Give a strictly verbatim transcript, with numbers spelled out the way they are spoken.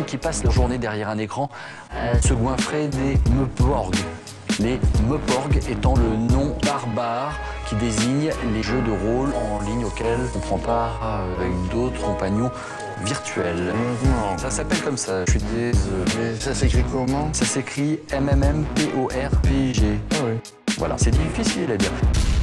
qui passent leur journée derrière un écran à se goinfrer des meuporgs. Les meuporgs étant le nom barbare qui désigne les jeux de rôle en ligne auxquels on prend part avec d'autres compagnons virtuels. Non. Ça s'appelle comme ça, je suis désolé. Mais ça s'écrit comment? Ça s'écrit M M M P O R P G. Ah oui. Voilà, c'est difficile à dire.